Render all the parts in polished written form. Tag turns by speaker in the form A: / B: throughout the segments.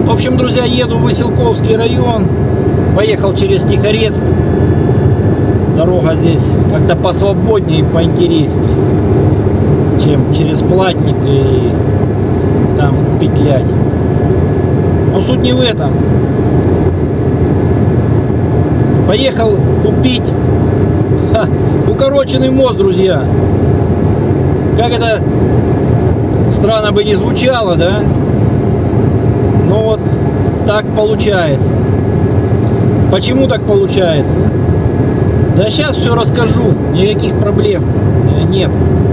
A: В общем, друзья, еду в Василковский район. Поехал через Тихорецк. Дорога здесь как-то посвободнее и поинтереснее, чем через Платник и там петлять. Но суть не в этом. Поехал купить укороченный мост, друзья. Как это странно бы не звучало, да? Но вот так получается. Почему так получается? Да сейчас все расскажу. Никаких проблем нет.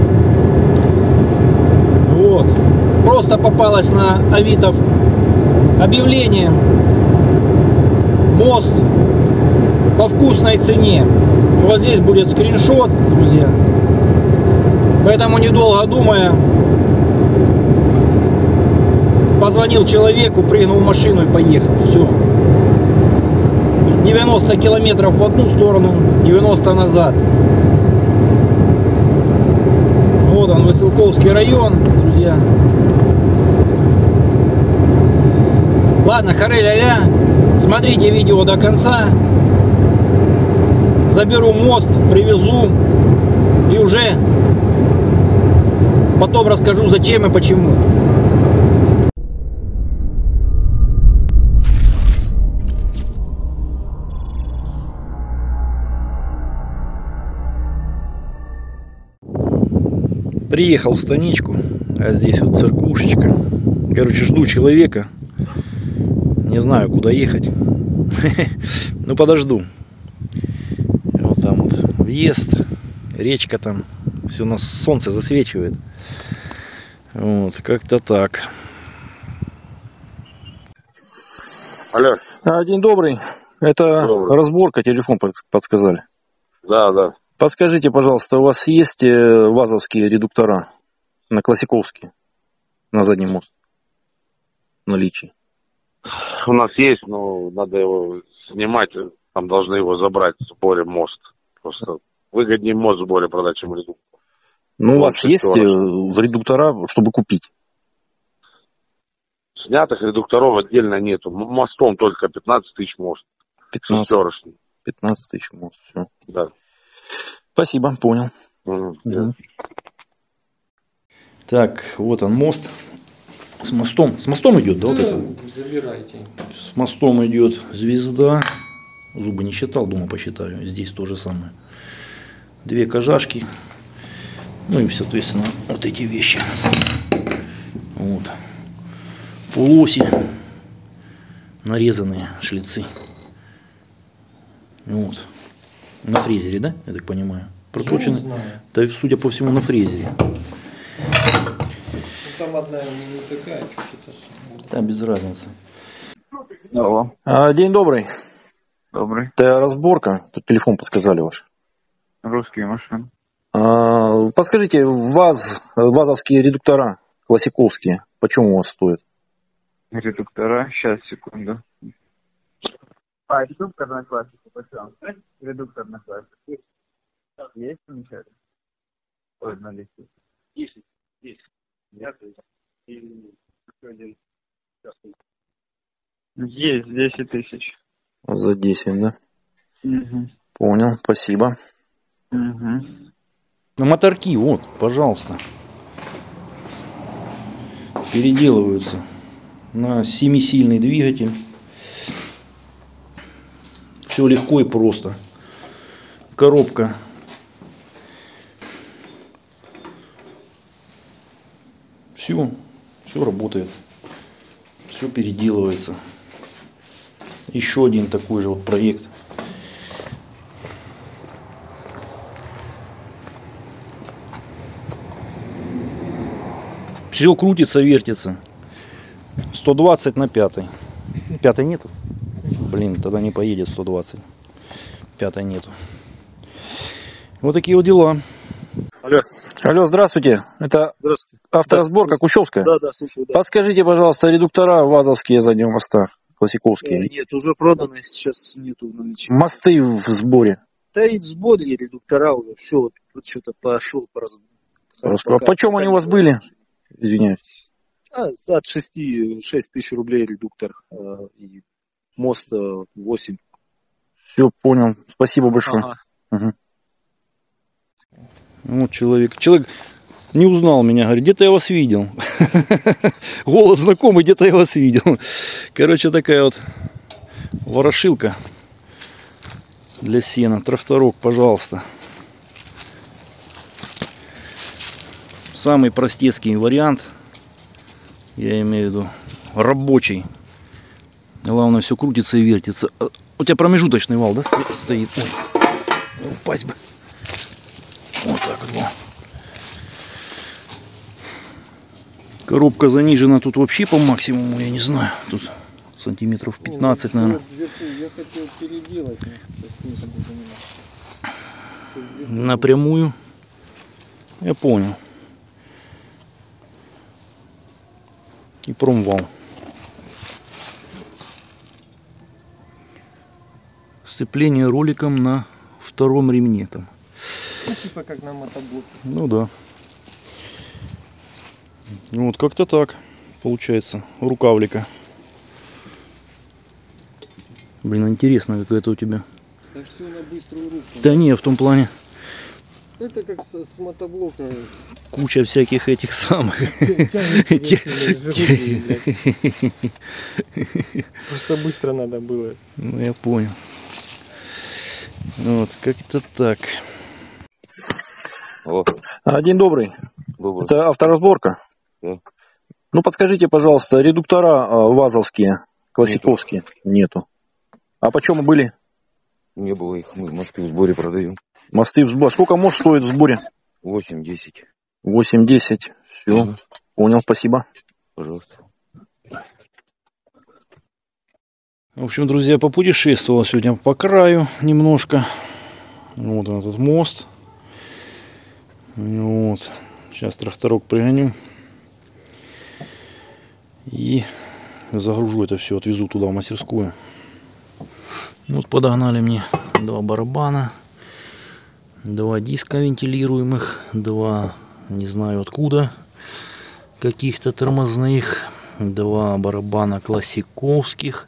A: Вот. Просто попалось на Авито объявление. Мост по вкусной цене. Вот здесь будет скриншот, друзья. Поэтому, недолго думая, позвонил человеку, прыгнул в машину и поехал. Все. 90 километров в одну сторону, 90 назад. Вот он, Василковский район, друзья. Ладно, харе-ля-ля. Смотрите видео до конца. Заберу мост, привезу. И уже потом расскажу, зачем и почему. Приехал в станичку, а здесь вот церквушечка. Короче, жду человека. Не знаю, куда ехать. Ну, подожду. Вот там вот въезд, речка там. Все на солнце засвечивает. Вот, как-то так.
B: Алло.
A: День добрый. Это
B: Добрый.
A: разборка, телефон подсказали.
B: Да.
A: Подскажите, пожалуйста, у вас есть вазовские редуктора на Классиковский, на задний мост, в наличии?
B: У нас есть, но надо его снимать. Там должны его забрать в сборе мост. Просто выгоднее мост в сборе продать, чем редуктор.
A: Ну, у вас есть редуктора, чтобы купить?
B: Снятых редукторов отдельно нету. Мостом только 15 тысяч мост.
A: 15 тысяч мост, все.
B: Да.
A: Спасибо, понял.
B: Да.
A: Так, вот он мост. С мостом. С мостом идет, да, вот это?
C: Забирайте.
A: С мостом идет звезда. Зубы не считал, думаю, посчитаю. Здесь то же самое. Две кожашки. Ну и, соответственно, вот эти вещи. Вот. Полуоси. Нарезанные шлицы. Вот. На фрезере, да? Я так понимаю. Проточены.
C: Я не знаю.
A: Да, судя по всему, на фрезере.
C: Ну, там одна не такая, чуть это.
A: Да, без разницы.
D: Алло.
A: День добрый.
D: Добрый.
A: Это разборка. Тут телефон подсказали ваш.
D: Русские машины.
A: Подскажите, вазовские редуктора классиковские, почему у вас стоят?
D: Редуктора. Сейчас, секунду.
E: Редуктор на классику, почему? Редуктор на классику. Есть замечательно? Ой, на листе. Есть.
D: Есть 10 тысяч.
A: За 10, да?
D: Угу.
A: Понял, спасибо.
D: Угу.
A: На моторки, вот, пожалуйста. Переделываются на 7-сильный двигатель. Все легко и просто. Коробка. Все работает. Все переделывается. Еще один такой же вот проект. Все крутится, вертится. 120 на 5. 5 нету? Блин, тогда не поедет 120. 5 нету. Вот такие вот дела. Алло, здравствуйте. Это
F: Здравствуйте.
A: авторазборка Кущевская?
F: Да, слушаю, да.
A: Подскажите, пожалуйста, редуктора вазовские заднего моста, классиковские.
F: Нет, уже продано, сейчас нету в наличии.
A: Мосты в сборе.
F: Да и в сборе редуктора уже, все, вот что-то пошло по
A: А почем они у вас были? Извиняюсь.
F: От 6 тысяч рублей редуктор. И мост 8.
A: Все, понял. Спасибо большое.
F: Ага.
A: Угу. Вот человек не узнал меня, говорит, где-то я вас видел. Голос знакомый, где-то я вас видел. Короче, такая вот ворошилка для сена. Тракторок, пожалуйста. Самый простецкий вариант. Я имею в виду рабочий. Главное, все крутится и вертится. У тебя промежуточный вал, да, стоит? Ой, упасть бы. Вот так вот. Коробка занижена тут вообще по максимуму, я не знаю. Тут сантиметров 15, наверное.
C: Я хотел переделать.
A: Напрямую. Я понял. И промвал. Сцепление роликом на втором ремне там.
C: Ну, типа как на мотоблоке.
A: Ну да. Вот как-то так получается. Рукавлика. Блин, интересно какая-то у тебя.
C: Да все на быструю руку.
A: Да не, в том плане.
C: Это как с мотоблока.
A: Куча всяких этих самых.
C: Просто быстро надо было.
A: Ну, я понял. Вот, как-то так.
B: Алло.
A: День добрый.
B: Добрый.
A: Это авторазборка?
B: Да.
A: Ну, подскажите, пожалуйста, редуктора вазовские, классиковские? Нету. А почем были?
G: Не было их, мы мосты в сборе продаем.
A: Мосты в сборе. Сколько мост стоит в сборе?
G: 8-10.
A: 8-10. Все. Понял, спасибо.
G: Пожалуйста.
A: В общем, друзья, попутешествовал сегодня по краю немножко. Вот он, этот мост. Вот. Сейчас тракторок пригоню. И загружу это все, отвезу туда, в мастерскую. Вот подогнали мне 2 барабана. 2 диска вентилируемых. 2, не знаю откуда, каких-то тормозных. 2 барабана классиковских.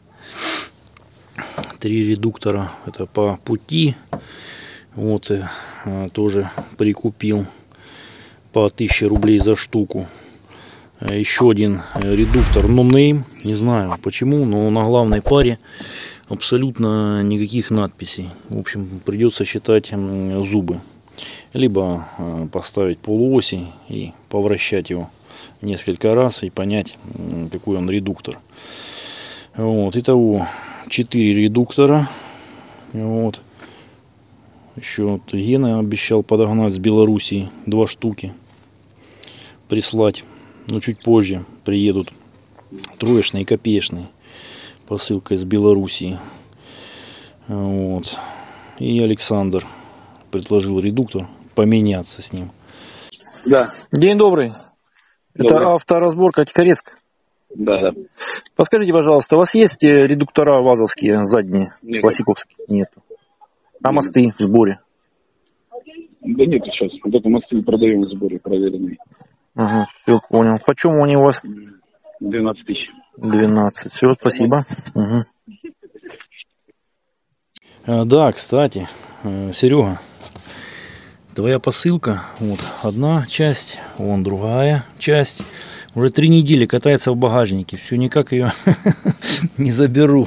A: 3 редуктора, это по пути. Вот, тоже прикупил по 1000 рублей за штуку. Еще один редуктор No Name, не знаю почему, но на главной паре абсолютно никаких надписей. В общем, придется считать зубы. Либо поставить полуоси и повращать его несколько раз и понять, какой он редуктор. Вот, итого 4 редуктора. Вот. Еще вот Гена обещал подогнать с Белоруссии 2 штуки. Прислать. Но чуть позже приедут троечные и копеечные. Посылка из Белоруссии. Вот. И Александр предложил редуктор поменяться с ним.
E: Да.
A: День добрый. Это авторазборка Тихорецк.
E: Да.
A: Подскажите, пожалуйста, у вас есть редуктора вазовские задние,
E: Нет.
A: классиковские? Нету. А мосты в сборе?
E: Да нет, сейчас. Вот это мосты продаем в сборе, проверенные.
A: Ага, все, понял. Почем они у вас?
E: 12 тысяч.
A: 12. Все, спасибо. Угу. Да, кстати, Серега, твоя посылка, вот одна часть, вон другая часть. Уже 3 недели катается в багажнике. Все, никак ее не заберу.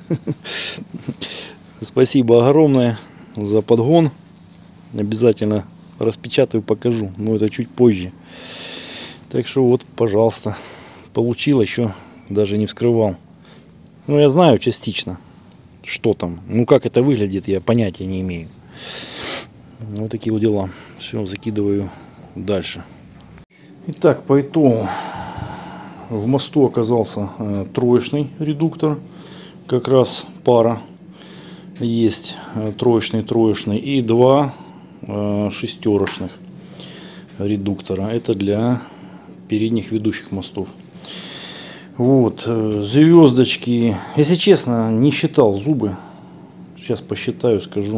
A: Спасибо огромное за подгон. Обязательно распечатаю, покажу. Но это чуть позже. Так что вот, пожалуйста. Получил, еще даже не вскрывал. Ну, я знаю частично, что там. Ну, как это выглядит, я понятия не имею. Вот такие вот дела. Все, закидываю дальше. Итак, по итогу. В мосту оказался троечный редуктор. Как раз пара есть. Троечный и 2 шестерочных редуктора. Это для передних ведущих мостов. Вот. Звездочки. Если честно, не считал зубы. Сейчас посчитаю, скажу.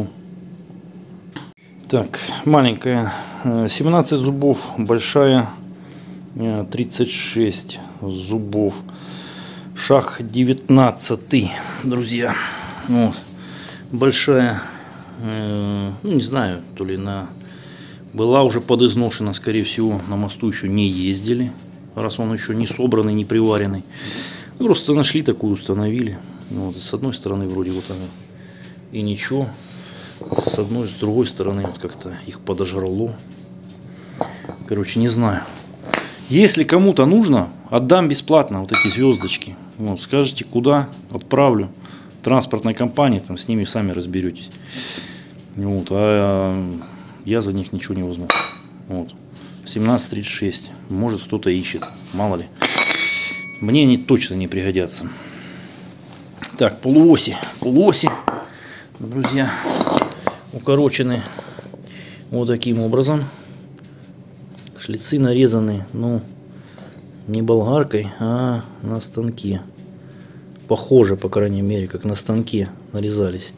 A: Так, маленькая 17 зубов, большая 36 зубов. Шаг 19, друзья. Вот. Большая, ну, не знаю, то ли была уже подизношена, скорее всего, на мосту еще не ездили, раз он еще не собранный, не приваренный. Просто нашли такую, установили. Вот. С одной стороны вроде вот она и ничего, с другой стороны вот как-то их подожрало. Короче, не знаю. Если кому-то нужно, отдам бесплатно вот эти звездочки. Вот, скажите, куда, отправлю. Транспортной компании, там с ними сами разберетесь. Вот, а я за них ничего не возьму. Вот. 1736. Может, кто-то ищет, мало ли. Мне они точно не пригодятся. Так, полуоси, друзья, укорочены вот таким образом. Шлицы нарезаны, ну, не болгаркой, а на станке. Похоже, по крайней мере, как на станке нарезались.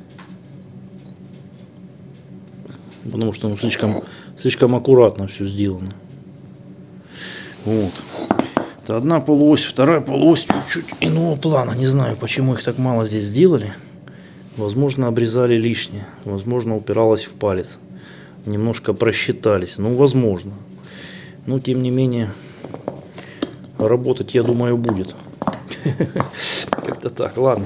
A: Потому что, ну, слишком аккуратно все сделано. Вот. Это одна полуось, вторая полуось чуть-чуть иного плана. Не знаю, почему их так мало здесь сделали. Возможно, обрезали лишнее. Возможно, упиралось в палец. Немножко просчитались. Ну, возможно. Но, тем не менее, работать, я думаю, будет. Как-то так, ладно.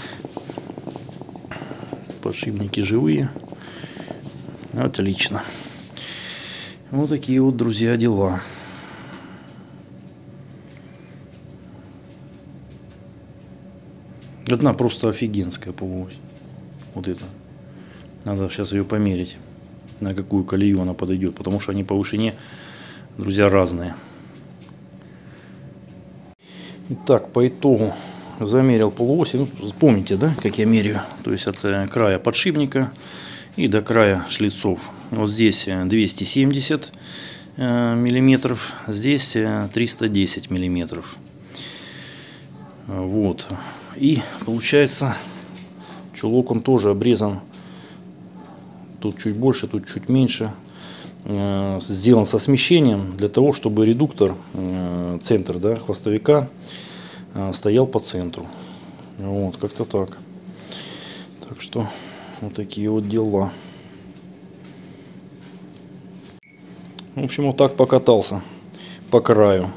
A: Подшипники живые. Отлично. Вот такие вот, друзья, дела. Одна просто офигенская полуось. Вот это. Надо сейчас ее померить, на какую колею она подойдет. Потому что они по вышине, друзья, разные. Итак, по итогу замерил полуоси. Ну, помните, да, как я меряю? То есть от края подшипника и до края шлицов. Вот здесь 270 миллиметров, здесь 310 миллиметров. Вот. И получается, чулок он тоже обрезан. Тут чуть больше, тут чуть меньше. Сделан со смещением для того, чтобы редуктор, центр, да, хвостовика стоял по центру. Вот, как-то так. Так что вот такие вот дела. В общем, вот так покатался по краю.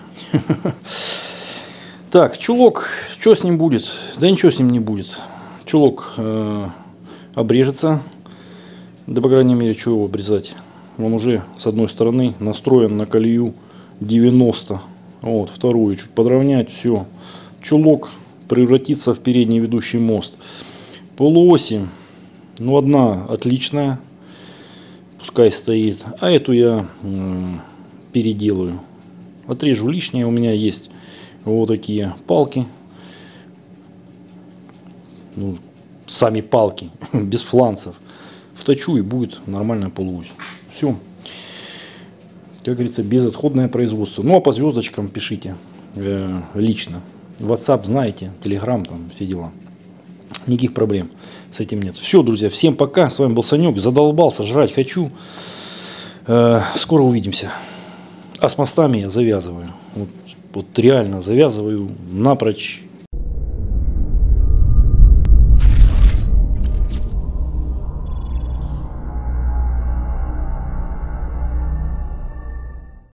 A: Так, чулок, что с ним будет? Да ничего с ним не будет. Чулок обрежется. Да, по крайней мере, чего его обрезать? Он уже с одной стороны настроен на колею 90. Вот, вторую чуть подровнять, все. Чулок превратится в передний ведущий мост. Полуоси, ну, одна отличная, пускай стоит. А эту я переделаю. Отрежу лишнее. У меня есть вот такие палки. Ну, сами палки, без фланцев. Вточу, и будет нормальная полуось. Все. Как говорится, безотходное производство. Ну, а по звездочкам пишите лично. WhatsApp знаете, Telegram, там все дела. Никаких проблем с этим нет. Все, друзья, всем пока. С вами был Санек. Задолбался, жрать хочу. Скоро увидимся. А с мостами я завязываю. Вот реально завязываю напрочь.